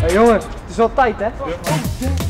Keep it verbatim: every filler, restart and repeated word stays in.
Hey jongens, het is wel tijd hè? Ja.